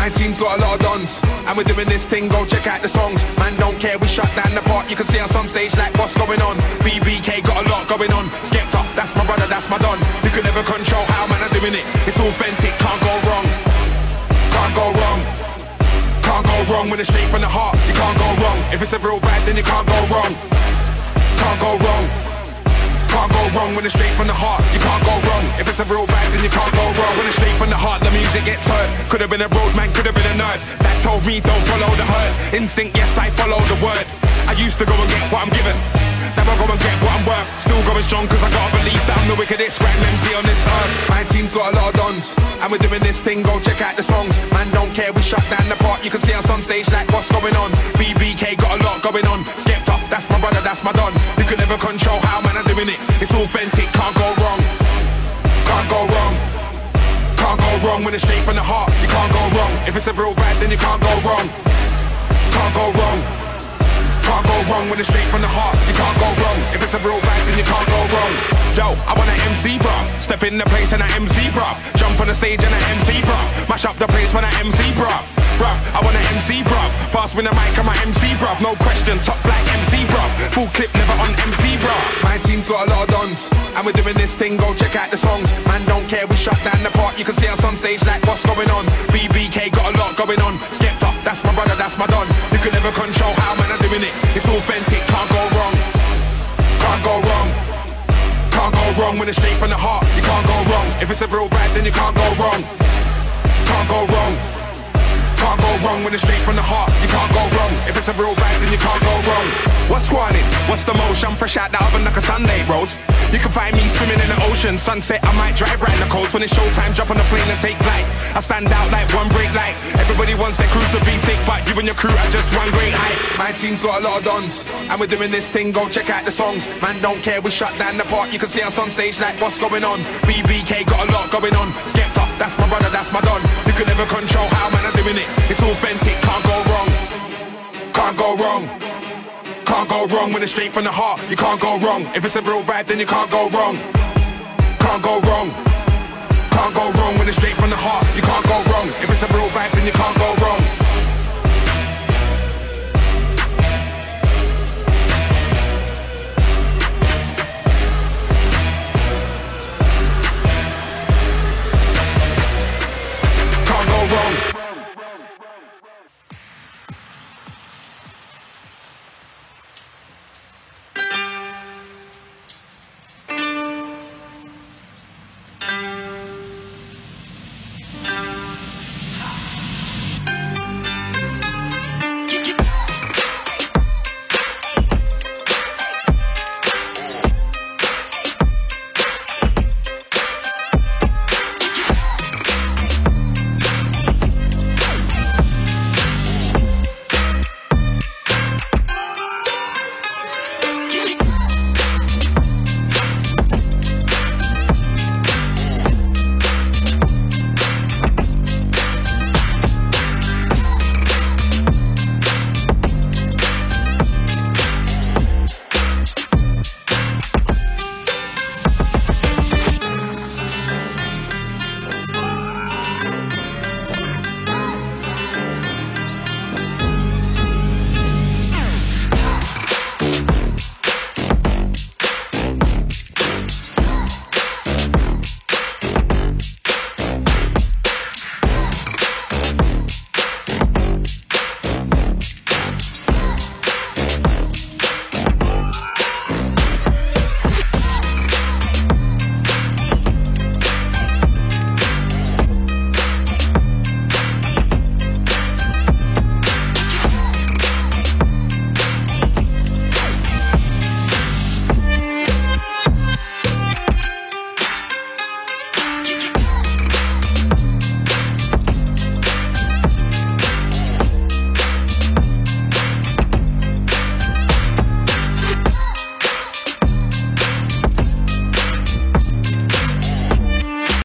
My team's got a lot of dons, and we're doing this thing, go check out the songs. Man don't care, we shut down the park. You can see us on stage like what's going on. BBK got a lot going on. Skepta, that's my brother, that's my don. You can never control how man are doing it. It's authentic, can't go wrong. Can't go wrong. Can't go wrong when it's straight from the heart. You can't go wrong. If it's a real vibe, then you can't go wrong. Can't go wrong. Can't go wrong when it's straight from the heart. You can't go wrong. If it's a real vibe, then you can't go wrong. When it's straight from the heart, the music gets heard. Could have been a road man, could have been a nerd. That told me don't follow the herd. Instinct, yes, I follow the word. I used to go and get what I'm given. Now I go and get what I'm worth. Still going strong cause I gotta believe that I'm the wickedest grand MC on this earth. My team's got a lot of dons, and we're doing this thing, go check out the songs. Man don't care, we shut down the park. You can see us on stage like what's going on. BBK got a lot going on. Skepta, that's my brother, that's my don. You can never control how man are doing it. It's authentic, can't go wrong. Can't go wrong. Can't go wrong when it's straight from the heart. You can't go wrong. If it's a real vibe, then you can't go wrong. Can't go wrong. Can't go wrong when it's straight from the heart. You can't go wrong. If it's a real vibe, then you can't go wrong. Yo, I want an MC, bruv. Step in the place and an MC, bruv. Jump on the stage and an MC, bruv. Mash up the place when an MC, bruv. Bruv, I want an MC, bruv. Pass me the mic and my MC, bruv. No question, top black MC, bruv. Full clip, never on MT, bruv. My team's got a lot of dons, and we're doing this thing, go check out the songs. Man don't care, we shut down the park. You can see us on stage like what's going on. BBK got a lot going on. Skepta, that's my brother, that's my don. You can never control how man are doing it. It's authentic, can't go wrong. Can't go wrong. Can't go wrong when it's straight from the heart. You can't go wrong. If it's a real vibe, then you can't go wrong. Can't go wrong. Can't go wrong when it's straight from the heart. You can't go wrong. If it's a real vibe, then you can't go wrong. What's squatting? What's the motion? Fresh out the oven like a Sunday roast. You can find me swimming in the ocean. Sunset, I might drive round the coast. When it's showtime, jump on the plane and take flight. I stand out like one break light. Everybody wants their crew to be sick, but you and your crew are just one great height. My team's got a lot of dons, and we're doing this thing, go check out the songs. Man don't care, we shut down the park. You can see us on stage like what's going on. BBK got a lot going on. Skepta, that's my brother, that's my don. You can never control how man are doing it. It's authentic, can't go wrong. Can't go wrong. Can't go wrong when it's straight from the heart. You can't go wrong. If it's a real vibe, then you can't go wrong. Can't go wrong. Can't go wrong when it's straight from the heart. You can't go wrong. If it's a real vibe, then you can't